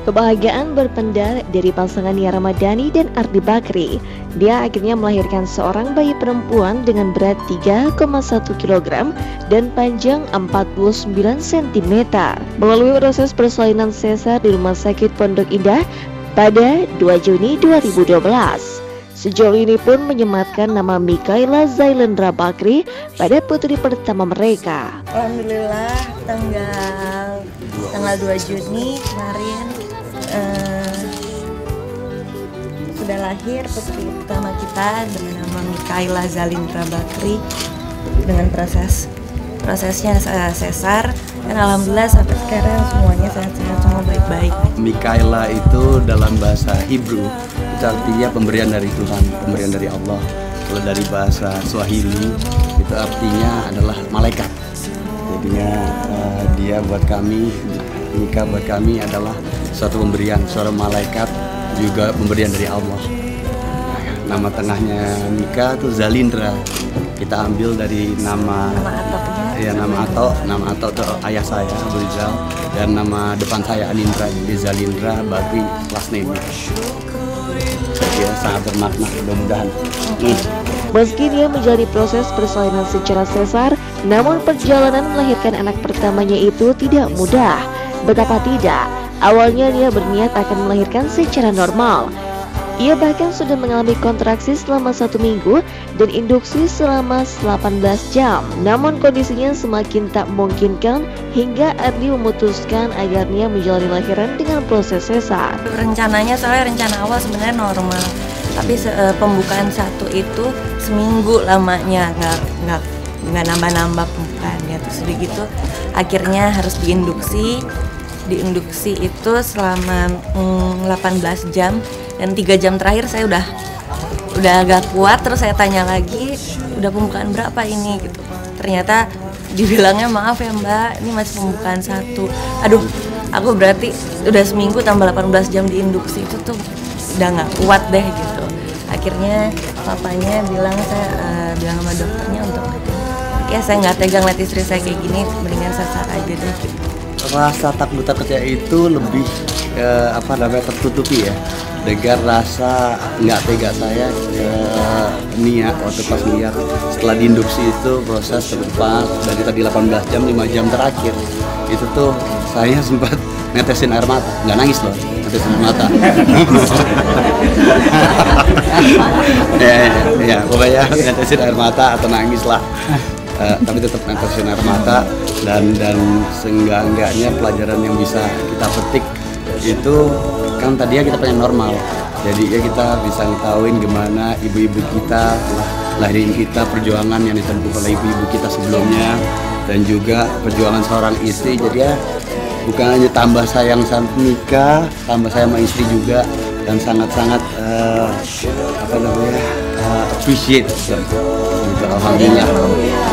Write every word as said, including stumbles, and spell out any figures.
Kebahagiaan berpendar dari pasangan Nia Ramadhani dan Ardi Bakri. Dia akhirnya melahirkan seorang bayi perempuan dengan berat tiga koma satu kilogram dan panjang empat puluh sembilan sentimeter. Melalui proses persalinan sesar di Rumah Sakit Pondok Indah pada dua Juni dua ribu dua belas. Sejauh ini pun menyematkan nama Mikaela Zailendra Bakri pada putri pertama mereka. Alhamdulillah tanggal tanggal dua Juni kemarin uh, sudah lahir putri pertama kita dengan nama Mikaela Zailendra Bakri dengan proses prosesnya uh, sesar, dan alhamdulillah sampai sekarang semuanya sehat-sehat, semua baik-baik. Mikaela itu dalam bahasa Hebrew itu artinya pemberian dari Tuhan, pemberian dari Allah. Kalau dari bahasa Swahili itu artinya adalah malaikat. Jadinya uh, dia buat kami, Mika buat kami adalah suatu pemberian, seorang malaikat, juga pemberian dari Allah. Nah, nama tengahnya Mika itu Zalindra. Kita ambil dari nama, nama ya nama Ato, nama Ato itu ayah saya, Abu Rizal, dan nama depan saya Anindra, jadi Zalindra Bakri last name. Dia sangat bermakna, mudah-mudahan. Hmm. Meski dia menjalani proses persalinan secara sesar, namun perjalanan melahirkan anak pertamanya itu tidak mudah. Betapa tidak, awalnya dia berniat akan melahirkan secara normal. Ia bahkan sudah mengalami kontraksi selama satu minggu dan induksi selama delapan belas jam. Namun kondisinya semakin tak memungkinkan hingga Ardi memutuskan agar dia menjalani lahiran dengan proses sesar. Rencananya soalnya rencana awal sebenarnya normal, tapi se uh, pembukaan satu itu seminggu lamanya, nggak nggak nggak nambah-nambah pembukaannya. Terus begitu akhirnya harus diinduksi. Diinduksi itu selama mm, delapan belas jam, dan tiga jam terakhir saya udah udah agak kuat. Terus saya tanya lagi, udah pembukaan berapa ini gitu. Ternyata dibilangnya maaf ya mbak, ini masih pembukaan satu. Aduh, aku berarti udah seminggu tambah delapan belas jam diinduksi, itu tuh udah nggak kuat deh gitu. Akhirnya papanya bilang, saya uh, bilang sama dokternya untuk ya saya nggak tegang lihat istri saya kayak gini, mendingan sesar aja deh gitu. Rasa takut takutnya itu lebih eh, apa namanya tertutupi ya, dengan rasa nggak tega saya eh, Nia waktu pas lihat setelah diinduksi itu proses ke depan dari tadi delapan belas jam, lima jam terakhir itu tuh saya sempat netesin air mata, nggak nangis loh, netesin air mata. ya, ya, ya pokoknya netesin air mata atau nangis lah. Uh, tapi tetap netesin air mata, dan dan seenggak-enggaknya pelajaran yang bisa kita petik itu kan tadinya kita pengen normal, jadi ya kita bisa ngetahuin gimana ibu-ibu kita telah lahirin kita, perjuangan yang ditempuh oleh ibu-ibu kita sebelumnya, dan juga perjuangan seorang istri. Jadi ya bukan hanya tambah sayang sama Mika, tambah sayang sama istri juga, dan sangat-sangat uh, apa namanya uh, appreciate gitu. Alhamdulillah.